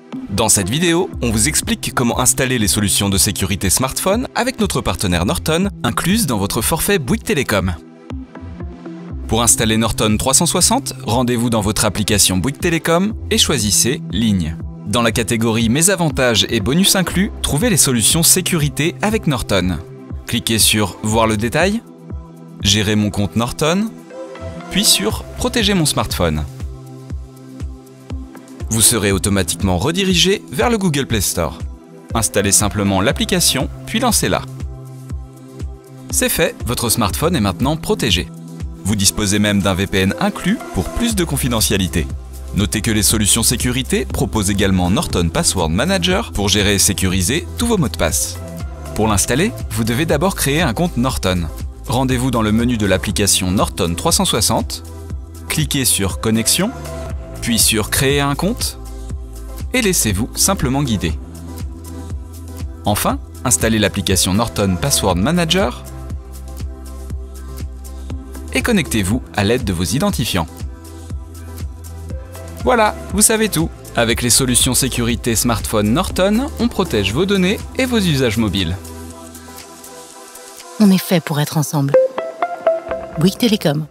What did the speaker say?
Dans cette vidéo, on vous explique comment installer les solutions de sécurité smartphone avec notre partenaire Norton, incluses dans votre forfait Bouygues Telecom. Pour installer Norton 360, rendez-vous dans votre application Bouygues Telecom et choisissez Ligne. Dans la catégorie Mes avantages et bonus inclus, trouvez les solutions sécurité avec Norton. Cliquez sur Voir le détail, Gérer mon compte Norton, puis sur Protéger mon smartphone. Vous serez automatiquement redirigé vers le Google Play Store. Installez simplement l'application, puis lancez-la. C'est fait, votre smartphone est maintenant protégé. Vous disposez même d'un VPN inclus pour plus de confidentialité. Notez que les solutions sécurité proposent également Norton Password Manager pour gérer et sécuriser tous vos mots de passe. Pour l'installer, vous devez d'abord créer un compte Norton. Rendez-vous dans le menu de l'application Norton 360, cliquez sur Connexion, puis sur Créer un compte, et laissez-vous simplement guider. Enfin, installez l'application Norton Password Manager et connectez-vous à l'aide de vos identifiants. Voilà, vous savez tout. Avec les solutions sécurité smartphone Norton, on protège vos données et vos usages mobiles. On est fait pour être ensemble. Bouygues Telecom.